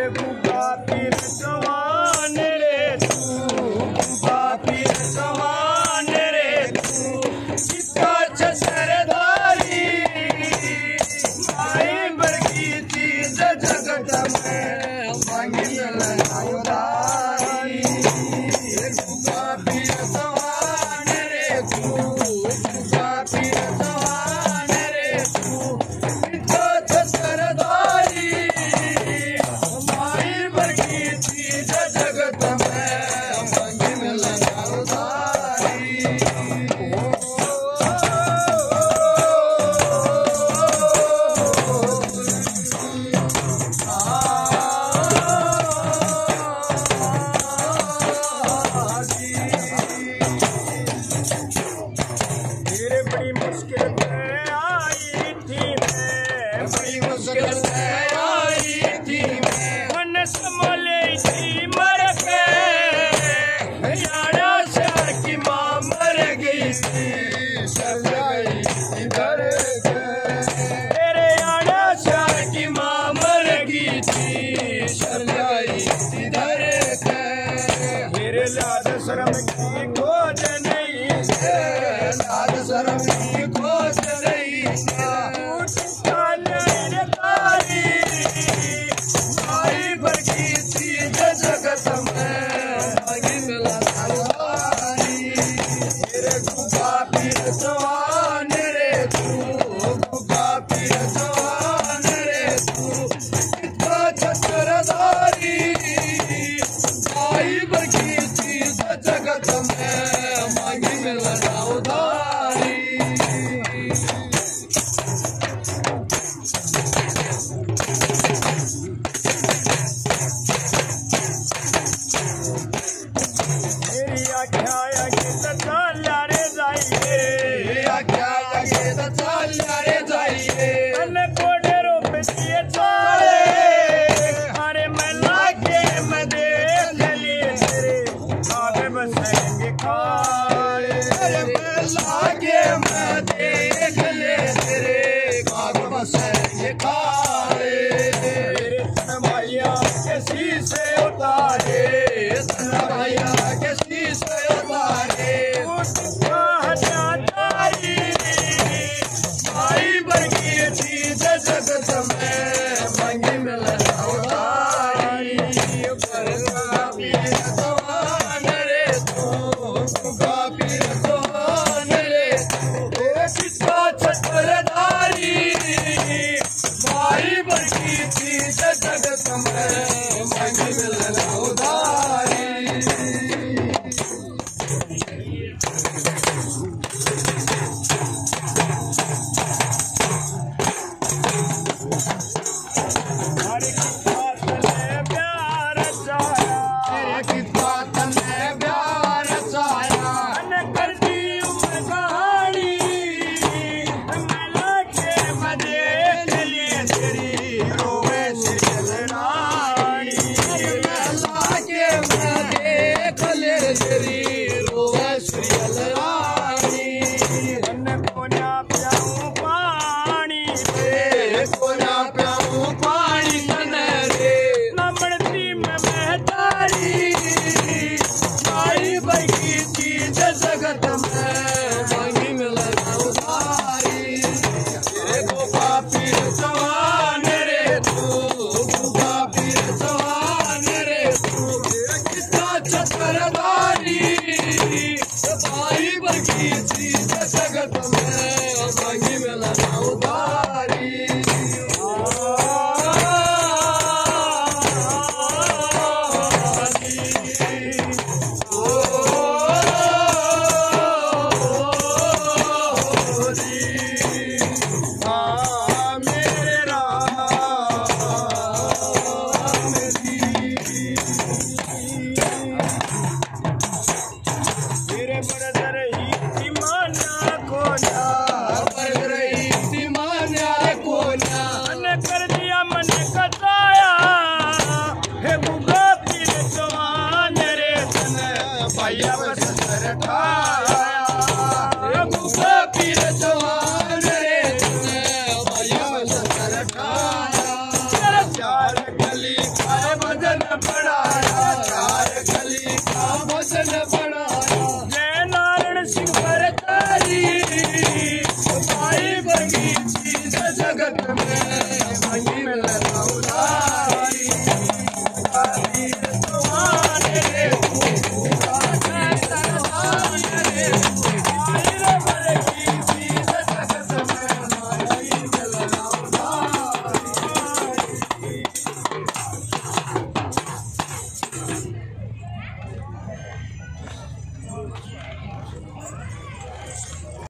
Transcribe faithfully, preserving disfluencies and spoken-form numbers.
गुगा पीर सवान रे तू, गुगा पीर सवान रे तू, किसका छत्रधारी माई बरगी चीज जगत में मांगी उधारी। गुगा पीर सवान रे तू, गुगा पीर सवान रे तू, किसका छत्रधारी माई बरगी चीज जगत में मांगी उधारी। मेरे बड़ी मुश्किल में आई थी मैं, बड़ी मुश्किल में आई थी मैं, मन संभाले थी मर के, यारा शहर की माँ मर गई थी, सर गई इधर के। मेरे यारा शहर की माँ मर गई थी, सर गई इधर के। मेरे लाज शर्म की खोज नहीं है, लाज शर्म की खोज नहीं है, तारी माई बरगी चीज जगत में मांगी उधारी। मेरे गुगा पीर सवान रे तू, गुगा पीर सवान रे तू, किसका छत्रधारी माई बरगी चीज जगत में मांगी उधारी। मेरी आख्या आगे तचाल्या रे जाइए, आख्या आगे तचाल्या रे जाइए, अने कोडे रोप दिए चाले, अरे मैं लागे मैं देख लिए तेरे आगे बसेंगे खाले। अरे मैं लागे मैं देख ले तेरे आगे बसेंगे खाले। मेरे तन्मैया के शीशे उतारे, तन्मैया के शीशे उतारे, माई बरगी चीज जगत में मांगी उधारी। गुगा पीर सवान रे तू, गुगा पीर सवान रे तू, किसका छत्रधारी माई बरगी चीज जगत में